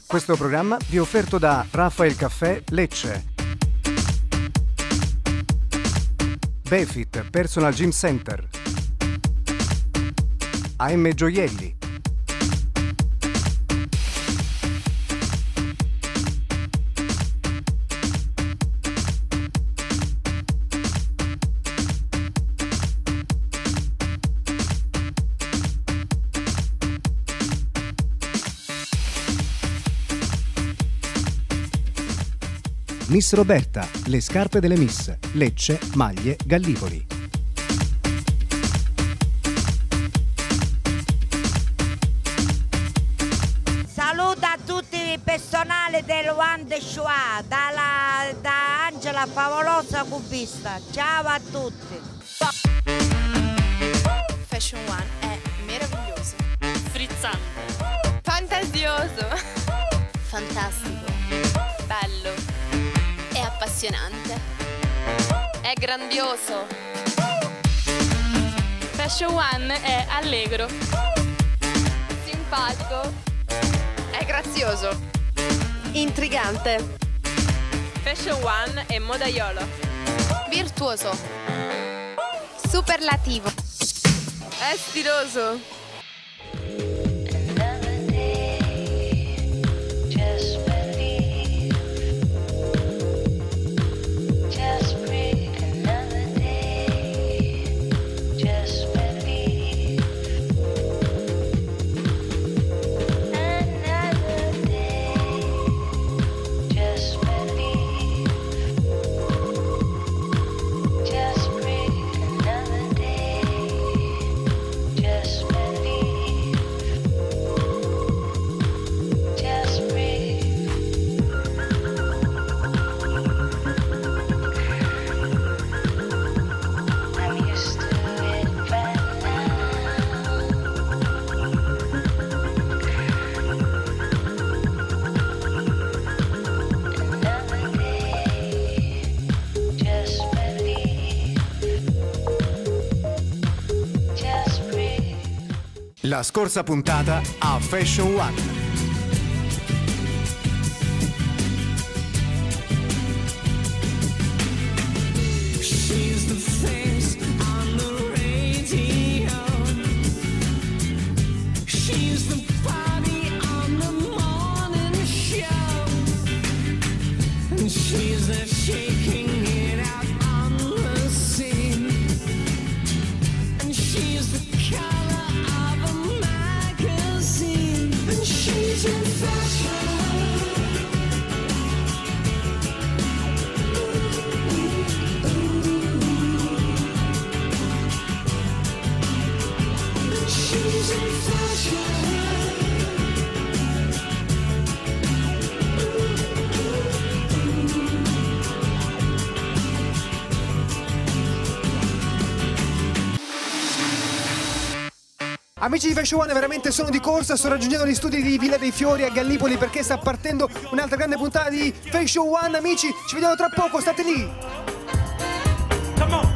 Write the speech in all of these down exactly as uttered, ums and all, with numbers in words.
Questo programma vi è offerto da Raffael Caffè Lecce, Befit Personal Gym Center, A M Gioielli, Miss Roberta, le scarpe delle Miss, Lecce, Maglie, Gallipoli. Saluto a tutti il personale del One The Show, dalla, da Angela Favolosa Cubista. Ciao a tutti. Fashion One è meraviglioso, frizzante, fantasioso, fantastico, bello, è appassionante, è grandioso. Fashion One è allegro, Simpatico, è grazioso, intrigante. Fashion One è modaiolo, Virtuoso. Superlativo. è stiloso. La scorsa puntata a Fashion One. Amici di Fashion One, veramente sono di corsa, sto raggiungendo gli studi di Villa dei Fiori a Gallipoli perché sta partendo un'altra grande puntata di Fashion One. Amici, ci vediamo tra poco, state lì! Come on.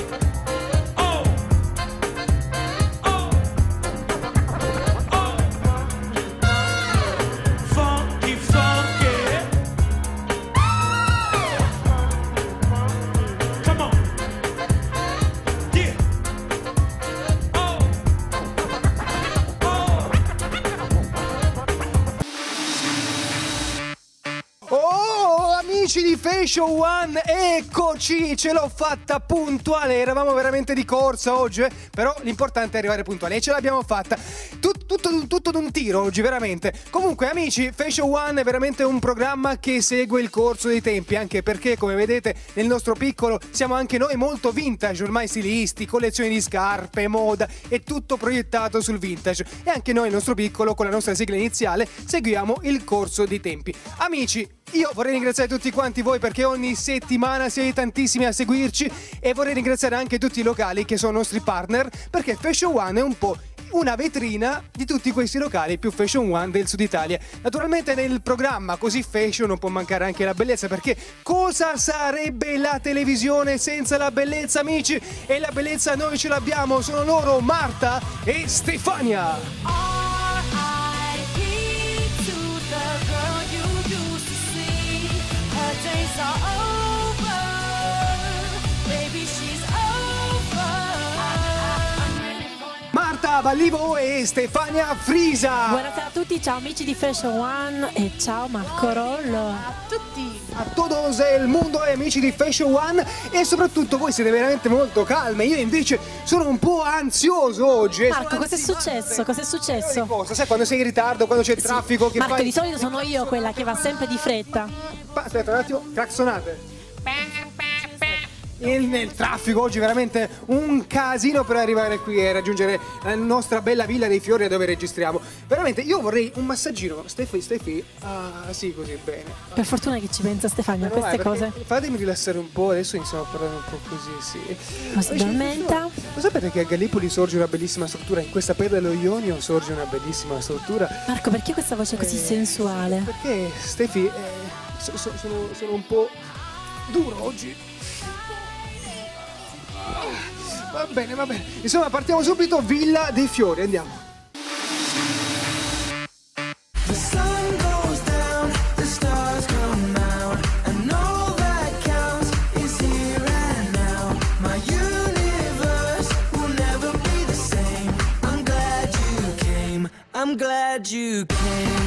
Amici di Fashion One, eccoci, ce l'ho fatta puntuale, eravamo veramente di corsa oggi, eh? Però l'importante è arrivare puntuali e ce l'abbiamo fatta, Tut, tutto, tutto d'un tiro oggi, veramente. Comunque amici, Fashion One è veramente un programma che segue il corso dei tempi, anche perché come vedete nel nostro piccolo siamo anche noi molto vintage, ormai stilisti, collezioni di scarpe, moda, è tutto proiettato sul vintage e anche noi nel nostro piccolo con la nostra sigla iniziale seguiamo il corso dei tempi. Amici, io vorrei ringraziare tutti quanti voi perché ogni settimana siete tantissimi a seguirci e vorrei ringraziare anche tutti i locali che sono nostri partner perché Fashion One è un po' una vetrina di tutti questi locali più Fashion One del Sud Italia. Naturalmente nel programma così fashion non può mancare anche la bellezza perché cosa sarebbe la televisione senza la bellezza, amici? E la bellezza noi ce l'abbiamo, sono loro Marta e Stefania. R I P to the girl. Vallivo e Stefania Frisa. Buonasera a tutti, ciao amici di Fashion One e ciao Marco Rollo. A tutti. A todos il mondo e amici di Fashion One, e soprattutto voi siete veramente molto calme, io invece sono un po' ansioso oggi. Marco, cos'è successo? Cos'è successo? Cosa? Sai quando sei in ritardo, quando c'è il Sì. traffico che Marco, fai... di solito sono io quella che va sempre di fretta. Pa- Aspetta un attimo, claxonate. Il, nel traffico oggi veramente un casino per arrivare qui e raggiungere la nostra bella Villa dei Fiori dove registriamo. Veramente io vorrei un massaggino. Stefi, Stefi, ah sì, così bene. Per fortuna che ci pensa Stefania a Meno queste male, cose. perché Fatemi rilassare un po', adesso iniziamo a parlare un po' così, sì. Ma si addormenta? Lo sapete che a Gallipoli sorge una bellissima struttura? In questa perla dello Ionio sorge una bellissima struttura. Marco, perché questa voce così Eh, sensuale? Perché Stefi, eh, so- so- sono, sono un po' duro oggi. Va bene, va bene. Insomma, partiamo subito. Villa dei Fiori, andiamo. The sun goes down, the stars come out, and all that counts is here and now. My universe will never be the same. I'm glad you came, I'm glad you came.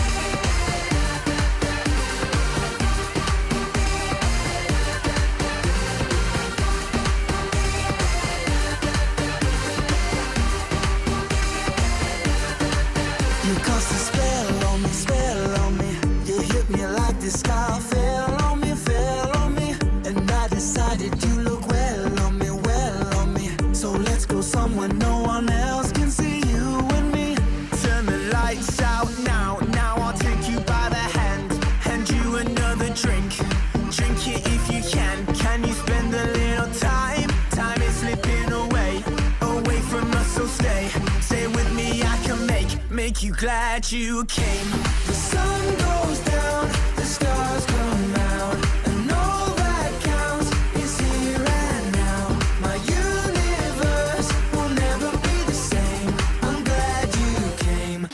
You cast a spell on me, spell on me. You hit me like the sky fell on me, fell on me. And I decided you look well on me, well on me. So let's go somewhere no one else can see you and me. Turn the lights out now, now I'll take you by the hand. Hand you another drink, drink it if you can. Can you spend a little time? Time is slipping away, away from us, so stay. Stay with me, I can make Make you glad you came. The sun goes down, the stars come out, and all that counts is here and now. My universe will never be the same. I'm glad you came.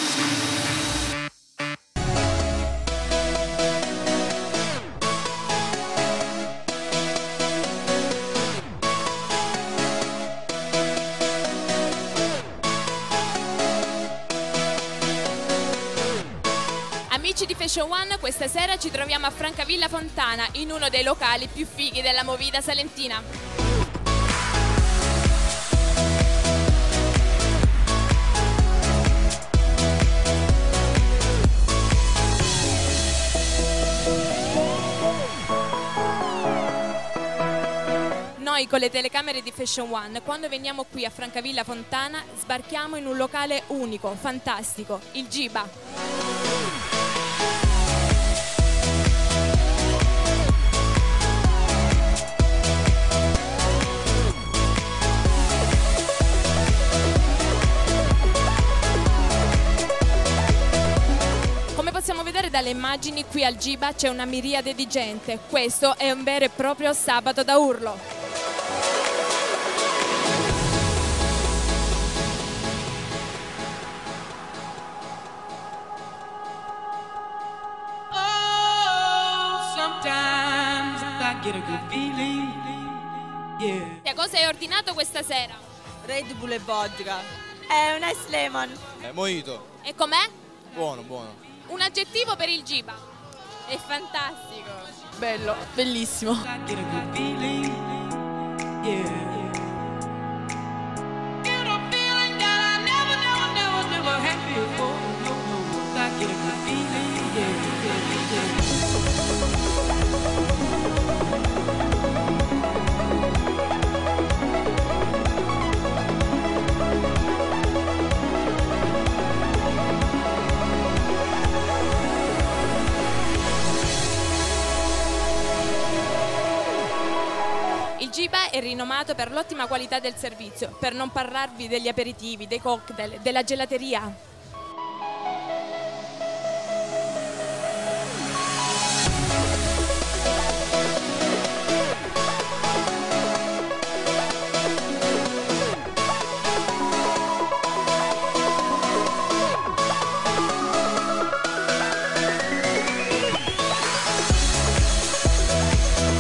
Amici di Fashion One, questa sera ci troviamo a Francavilla Fontana, in uno dei locali più fighi della movida salentina. Noi con le telecamere di Fashion One, quando veniamo qui a Francavilla Fontana, sbarchiamo in un locale unico, fantastico, il Giba. Come possiamo vedere dalle immagini, qui al Giba c'è una miriade di gente. Questo è un vero e proprio sabato da urlo. Che cosa hai ordinato questa sera? Red Bull e vodka. È un ice lemon. È mojito. E com'è? Buono, buono. Un aggettivo per il Giba. È fantastico. Bello, bellissimo. Il Giba è rinomato per l'ottima qualità del servizio, per non parlarvi degli aperitivi, dei cocktail, della gelateria.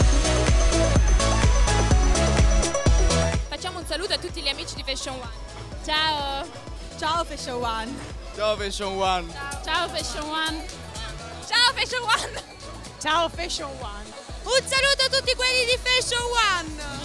Facciamo un saluto a tutti gli amici di Fashion One. Ciao. Ciao Fashion One. Ciao Fashion One. Ciao Fashion One. Ciao Fashion One! Ciao Fashion One. Un saluto a tutti quelli di Fashion One!